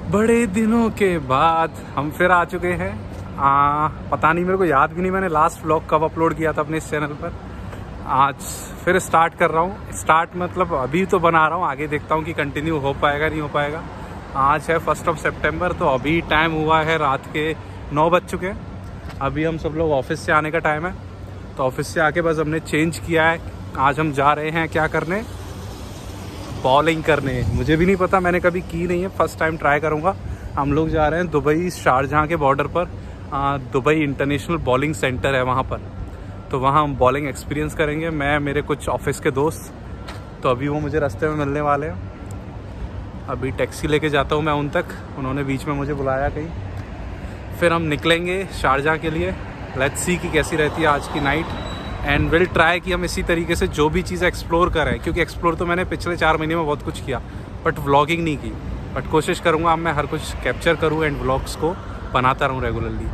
बड़े दिनों के बाद हम फिर आ चुके हैं। पता नहीं, मेरे को याद भी नहीं मैंने लास्ट व्लॉग कब अपलोड किया था अपने इस चैनल पर। आज फिर स्टार्ट कर रहा हूँ। स्टार्ट मतलब अभी तो बना रहा हूँ, आगे देखता हूँ कि कंटिन्यू हो पाएगा नहीं हो पाएगा। आज है 1 सितंबर, तो अभी टाइम हुआ है रात के 9 बज चुके हैं। अभी हम सब लोग ऑफिस से आने का टाइम है, तो ऑफिस से आके बस हमने चेंज किया है। आज हम जा रहे हैं क्या करने, बॉलिंग करने। मुझे भी नहीं पता, मैंने कभी की नहीं है, फर्स्ट टाइम ट्राई करूँगा। हम लोग जा रहे हैं दुबई शारजहाँ के बॉर्डर पर। दुबई इंटरनेशनल बॉलिंग सेंटर है वहाँ पर, तो वहाँ हम बॉलिंग एक्सपीरियंस करेंगे, मैं मेरे कुछ ऑफिस के दोस्त। तो अभी वो मुझे रास्ते में मिलने वाले हैं। अभी टैक्सी लेके जाता हूँ मैं उन तक, उन्होंने बीच में मुझे बुलाया कहीं। फिर हम निकलेंगे शारजहाँ के लिए। लेट्स सी कि कैसी रहती है आज की नाइट, एंड विल ट्राई कि हम इसी तरीके से जो भी चीज़ें एक्सप्लोर करें, क्योंकि एक्सप्लोर तो मैंने पिछले 4 महीने में बहुत कुछ किया, बट व्लॉगिंग नहीं की। बट कोशिश करूँगा अब मैं हर कुछ कैप्चर करूँ एंड व्लॉग्स को बनाता रहूँ रेगुलरली।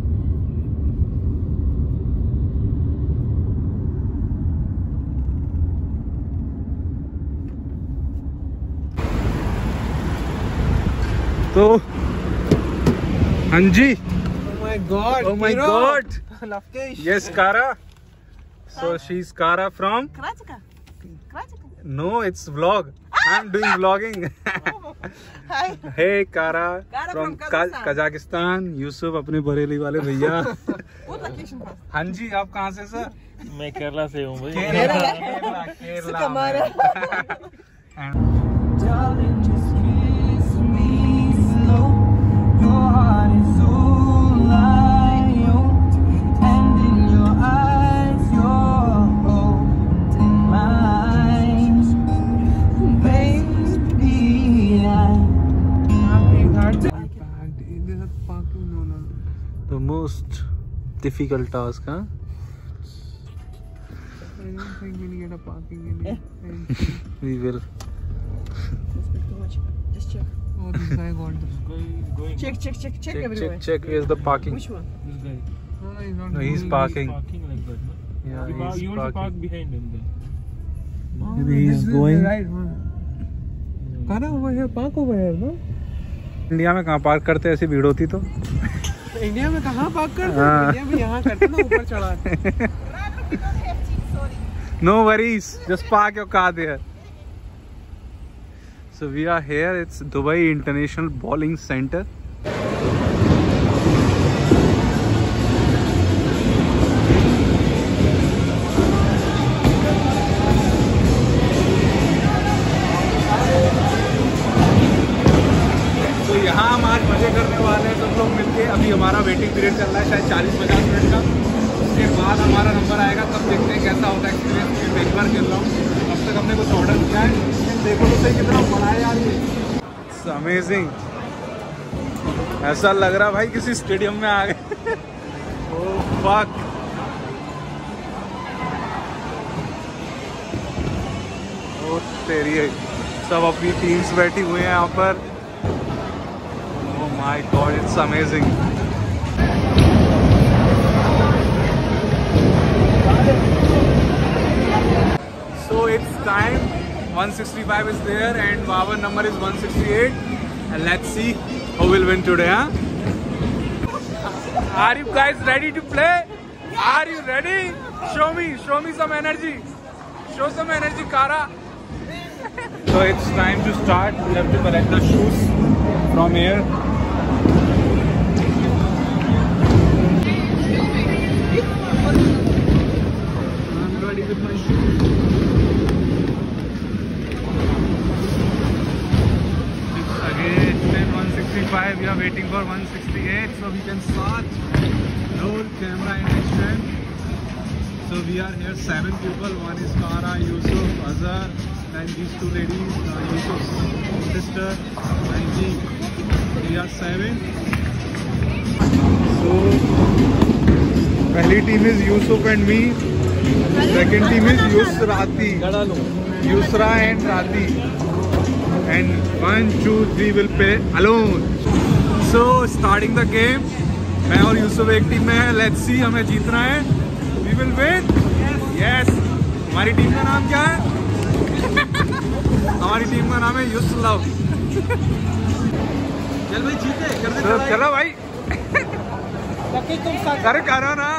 तो हाँ जी, oh my god, yes Kara, so she's Kara from Karachika. no, it's vlog, I'm doing vlogging. Hi. Hey Kara from Kazakhstan. Yusuf अपने बरेली वाले भैया। What location first? हाँ जी, आप कहाँ से सर? मैं केरला से हूँ भाई। Kerala The most difficult task, huh? I don't think we'll get a parking area. We will. Just check. Oh, this guy got this. Check everywhere. Check. Where's the parking? Which one? This guy. No, he's not. No, he's parking. Parking like that, no? Yeah, he's You want to park parking. behind him then. Oh, Maybe he's this is going. the right one. Kara over here, park over here, no? India में कहाँ park करते, ऐसी भीड़ होती तो। India में कहाँ park करते हैं? इंडिया में यहाँ करते ना, ऊपर चढ़ाते। No worries, just park your car there. So we are here, it's Dubai International Bowling Center. तो यहाँ हम आज मजे करने वाले हैं सब लोग मिलके। अभी हमारा वेटिंग पीरियड चल रहा है शायद 40-50 मिनट का। उसके बाद हमारा नंबर आएगा, तब देखते हैं कैसा होता है एक्सपीरियंस। मैं एक बार खेल रहा हूँ, अब तक हमने कुछ ऑर्डर किया है। देखो तो सही कितना बड़ा है यार ये, इट्स अमेजिंग। ऐसा लग रहा भाई किसी स्टेडियम में आ गए। ओह फक, ओ तेरी है। सब अपनी टीम्स बैठी हुए हैं यहाँ पर। Oh my god, it's amazing. So it's time. 165 is there and our number is 168. And let's see who will win today, huh? Are you guys ready to play? Are you ready? Show me some energy. Show some energy, Kara. So it's time to start. We have to collect the shoes from here. I'm ready with my shoes. Again 165. We are waiting for 168, so we can start. Roll camera in action. So we are here 7 people. One is Kara, Yusuf, Azhar, and these 2 ladies, Yusuf's sister and me. We are 7. So पहली team is Yusuf and me. Second team is Yusrati, Yusra and Rati. And 1, 2, 3 will play alone. So starting the game, मैं और यूसुफ एक team में है। Let's see, हमें जीतना है। We will win. Yes. हमारी टीम का नाम क्या है? हमारी टीम का नाम है यूसलव। चल भाई जीते कर दे तो चलो भाई तुम अरे करो ना।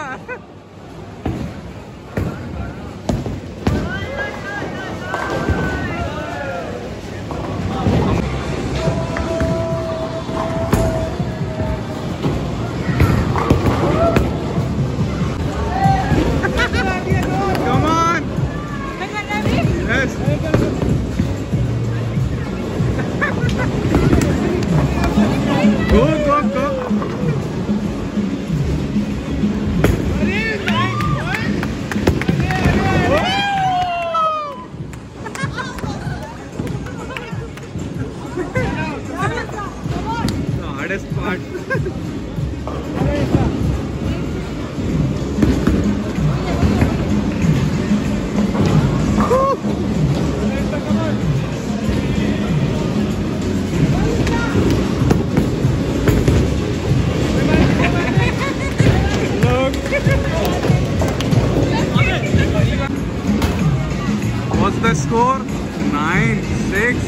Come on. Yes. Go, go, go. The hardest part. What's the score? 9-6.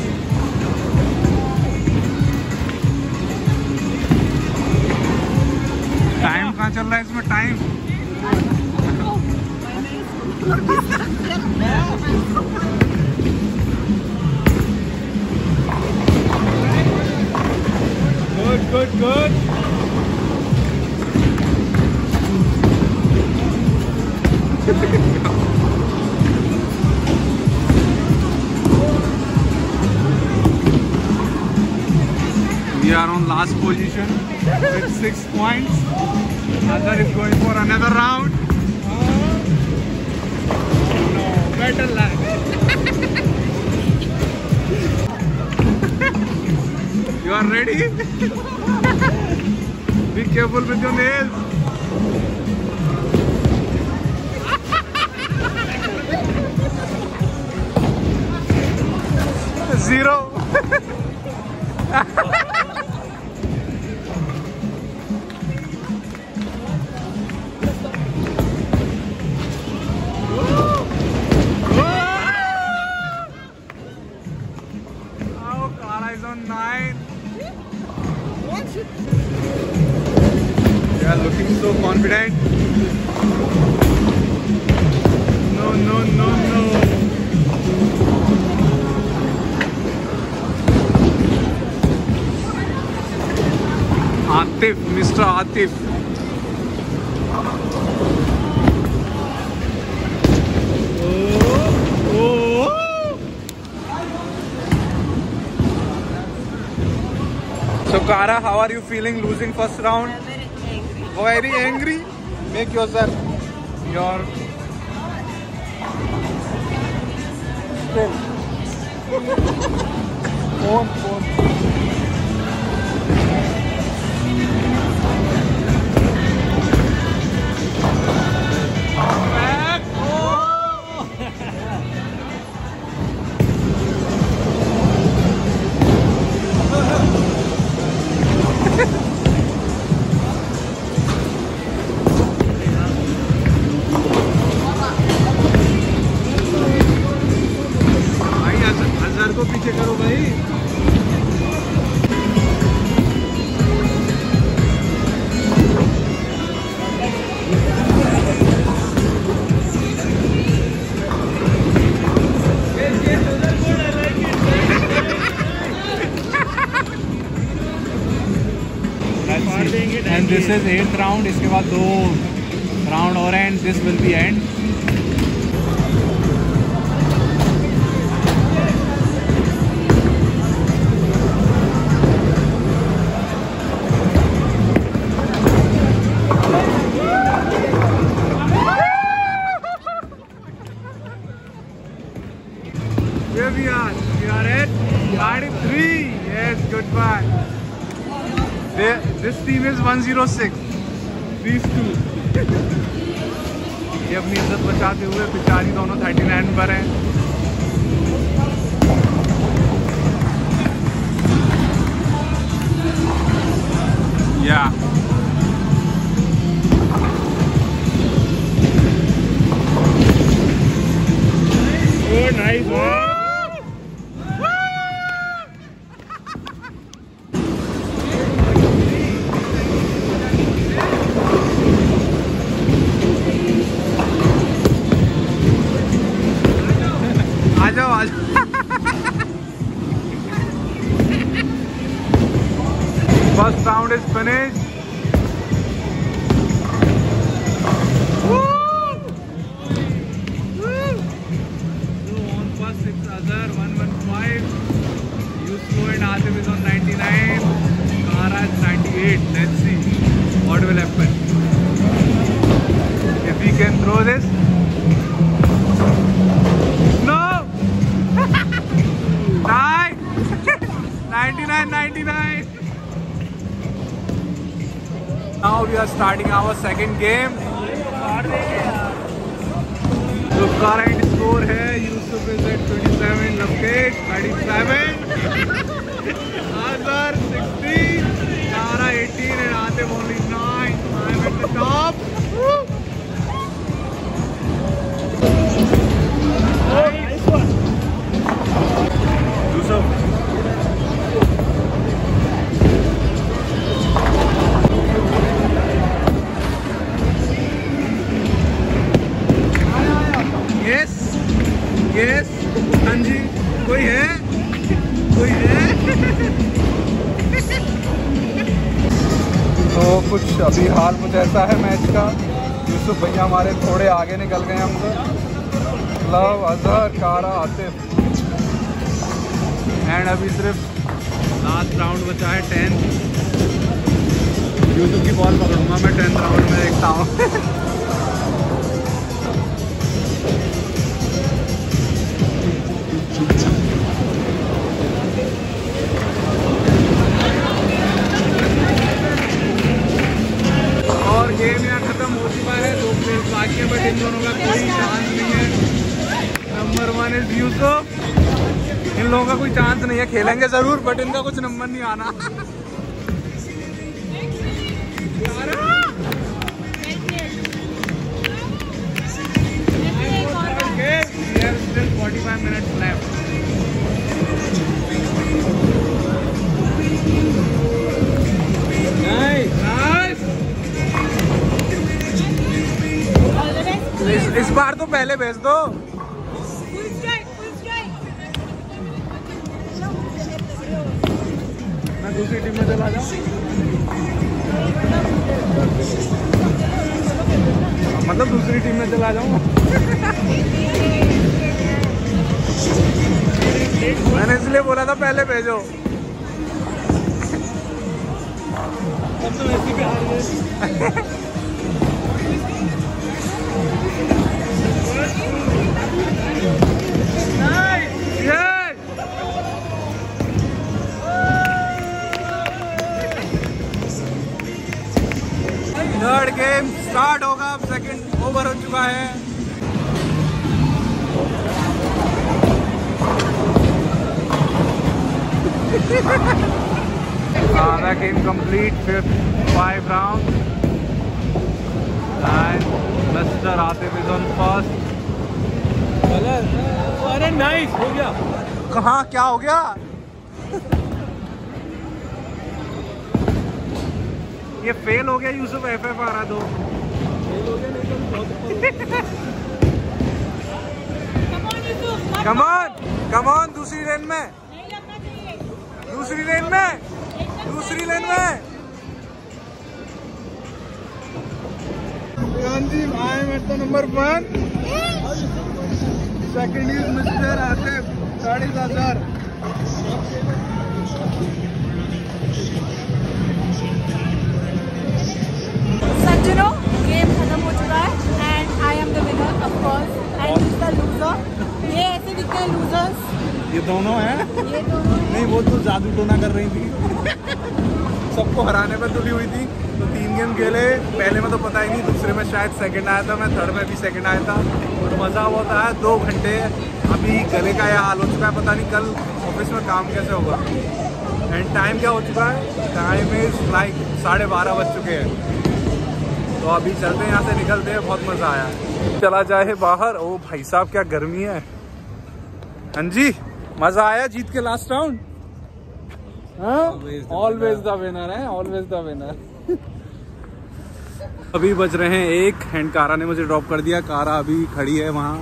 Time कहाँ चल रहा है इसमें time? Good good good. We are on last position with 6 points. Azhar is going for another round. No, better luck. You are ready? Be careful with your nails. Zero. On 9. They are looking so confident. No, no, no, no. Atif, Mr. Atif. So Kara, how are you feeling losing first round? Very angry. Make yourself your still. Phone. को पीछे करो भाई। And this is 8th round. इसके बाद 2 round और and this will be end. Here we are at party 3. Yes, goodbye. This team is 106. These two. ये अपनी इज्जत बचाते हुए बेचारी दोनों 39 पर हैं। Yeah. Oh, nice. First round is finished. Azhar 115, Yusuf and Atif is on 99, Kara is 98. Let's see what will happen. If we can throw this. No! 9! 99. Now we are starting our second game. जो current score है, Yusuf is at 27, Lovekesh 37, Azhar 16, Kara 18 and Atif only 9. I'm at the top. Nice one. Yusuf. Yes हाँ जी, कोई है? तो कुछ अभी हाल कुछ ऐसा है मैच का। यूसुफ भैया हमारे थोड़े आगे निकल गए हमसे। लव, अजहर, कारा, आतिफ एंड अभी सिर्फ लास्ट राउंड बचा है 10। यूसुफ की बॉल पकड़ूंगा मैं 10th राउंड में, देखता हूँ। और गेम यहाँ खत्म हो चुका है, 2 प्लेयर्स बाकी है, बट इन दोनों का कोई चांस नहीं है। Number 1 is Yusuf. इन लोगों का कोई चांस नहीं है, खेलेंगे जरूर बट इनका कुछ नंबर नहीं आना। Still 45 minutes left. Nice. इस बार तो पहले भेज दो। मैं दूसरी टीम में चला जाऊँ। मतलब दूसरी टीम में चला जाऊँ। मैंने इसलिए बोला था पहले भेजो। अब तो ऐसी भी हार गए। थर्ड गेम स्टार्ट होगा, अब सेकंड ओवर हो चुका है। The game complete, 5 rounds and Mr. Atif is on first. अरे नाइस हो गया। कहाँ क्या हो गया? ये फेल हो गया यूसुफ, FF आ रहा दो। कम ऑन दूसरी लेन में। Ranjiv, I am at the number 1. Second is Mr. Atif. Third is Azhar. सज्जनों, गेम खत्म हो चुका है and I am the winner of course and the loser. ये ऐसे दिखते हैं लूजर्स। ये दोनों हैं? ये दोनों हैं। नहीं, वो तो जादू टोना कर रही थी। सबको हराने पर तुली हुई थी। तो 3 गेम खेले, पहले में तो पता ही नहीं, दूसरे में शायद सेकंड आया था मैं, थर्ड में भी सेकंड आया था और मज़ा बहुत आया। 2 घंटे अभी गले का यह हाल हो चुका है, पता नहीं कल ऑफिस में काम कैसे होगा। एंड टाइम क्या हो चुका है? टाइम इज़ लाइक 12:30 बज चुके हैं। तो अभी चलते हैं, यहाँ से निकलते हैं। बहुत मज़ा आया। चला जाए बाहर। ओ भाई साहब क्या गर्मी है। हाँ जी, मज़ा आया जीत के last round. Always the winner है, ऑलवेज द विनर। अभी बज रहे हैं 1 एंड कारा ने मुझे ड्रॉप कर दिया। कारा अभी खड़ी है वहाँ,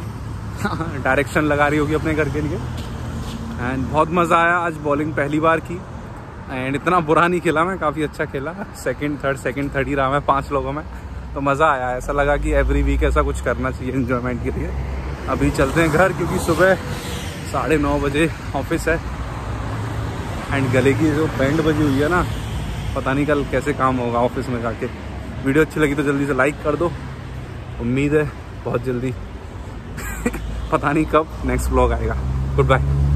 डायरेक्शन लगा रही होगी अपने घर के लिए। एंड बहुत मज़ा आया। आज बॉलिंग पहली बार की एंड इतना बुरा नहीं खेला मैं, काफ़ी अच्छा खेला। सेकंड थर्ड ही रहा मैं 5 लोगों में। तो मज़ा आया, ऐसा लगा कि एवरी वीक ऐसा कुछ करना चाहिए एंजॉयमेंट के लिए। अभी चलते हैं घर क्योंकि सुबह 9:30 बजे ऑफिस है। एंड गले की जो बैंड बजी हुई है ना, पता नहीं कल कैसे काम होगा ऑफिस में जाके। वीडियो अच्छी लगी तो जल्दी से लाइक कर दो। उम्मीद है बहुत जल्दी पता नहीं कब नेक्स्ट व्लॉग आएगा। Good bye.